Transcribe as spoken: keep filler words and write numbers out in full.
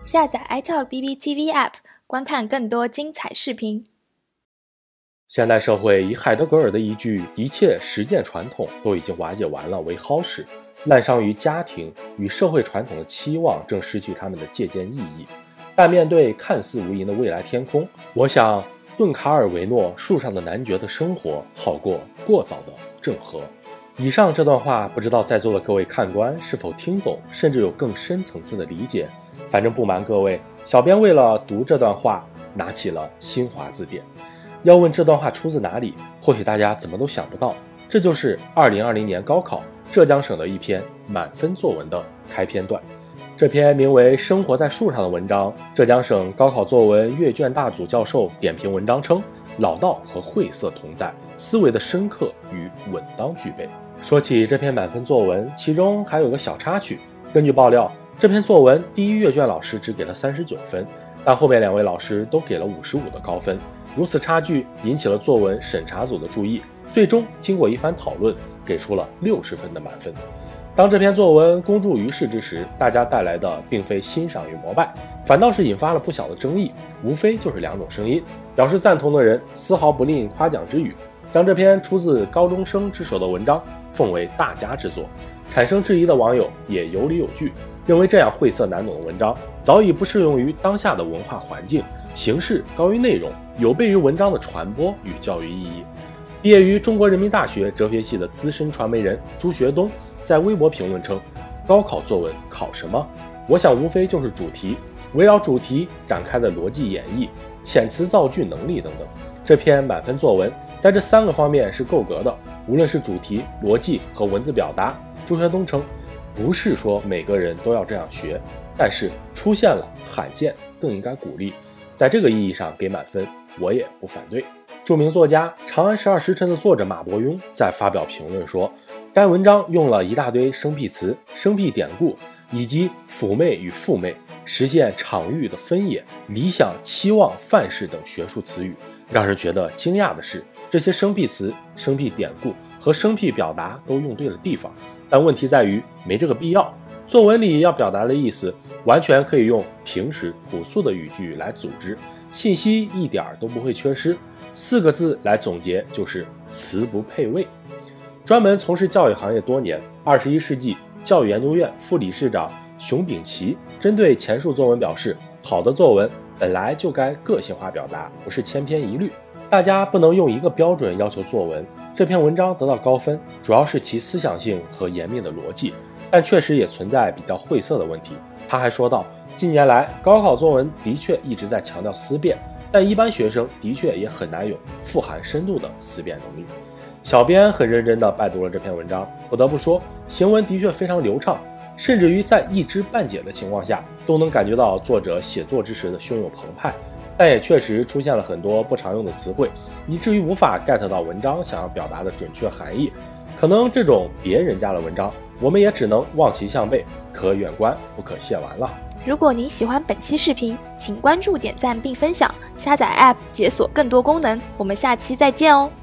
下载 iTalk B B T V App， 观看更多精彩视频。 现代社会以海德格尔的一句“一切实践传统都已经瓦解完了”为蒿史，滥觞于家庭与社会传统的期望正失去他们的借鉴意义。但面对看似无垠的未来天空，我想顿卡尔维诺树上的男爵的生活好过过早的郑和。以上这段话，不知道在座的各位看官是否听懂，甚至有更深层次的理解。反正不瞒各位，小编为了读这段话，拿起了新华字典。要问这段话出自哪里，或许大家怎么都想不到，这就是二零二零年高考浙江省的一篇满分作文的开篇段。这篇名为《生活在树上》的文章，浙江省高考作文阅卷大组教授点评文章称，老道和晦涩同在，思维的深刻与稳当具备。说起这篇满分作文，其中还有个小插曲。根据爆料，这篇作文第一阅卷老师只给了三十九分，但后面两位老师都给了五十五的高分。如此差距引起了作文审查组的注意，最终经过一番讨论，给出了六十分的满分。当这篇作文公诸于世之时，大家带来的并非欣赏与膜拜，反倒是引发了不小的争议，无非就是两种声音。表示赞同的人丝毫不吝夸奖之语，将这篇出自高中生之手的文章奉为大家之作。产生质疑的网友也有理有据，认为这样晦涩难懂的文章早已不适用于当下的文化环境，形式高于内容，有悖于文章的传播与教育意义。毕业于中国人民大学哲学系的资深传媒人朱学东在微博评论称，高考作文考什么？我想无非就是主题，围绕主题展开的逻辑演绎、遣词造句能力等等。这篇满分作文在这三个方面是够格的，无论是主题、逻辑和文字表达。朱学东称，不是说每个人都要这样学，但是出现了罕见更应该鼓励。在这个意义上给满分，我也不反对。著名作家《长安十二时辰》的作者马伯庸在发表评论说，该文章用了一大堆生僻词、生僻典故以及辅妹与父妹，实现场域的分野、理想、期望、范式等学术词语。让人觉得惊讶的是，这些生僻词、生僻典故和生僻表达都用对了地方，但问题在于没这个必要。作文里要表达的意思完全可以用平时朴素的语句来组织，信息一点都不会缺失。四个字来总结就是词不配位。专门从事教育行业多年，二十一世纪教育研究院副理事长熊丙奇针对前述作文表示，好的作文本来就该个性化表达，不是千篇一律。大家不能用一个标准要求作文。这篇文章得到高分，主要是其思想性和严密的逻辑，但确实也存在比较晦涩的问题。他还说到，近年来高考作文的确一直在强调思辨，但一般学生的确也很难有富含深度的思辨能力。小编很认真地拜读了这篇文章，不得不说，行文的确非常流畅，甚至于在一知半解的情况下，都能感觉到作者写作之时的汹涌澎湃。但也确实出现了很多不常用的词汇，以至于无法 get 到文章想要表达的准确含义。可能这种别人家的文章，我们也只能望其项背，可远观不可亵玩了。 如果您喜欢本期视频，请关注、点赞并分享，下载 App 解锁更多功能。我们下期再见哦。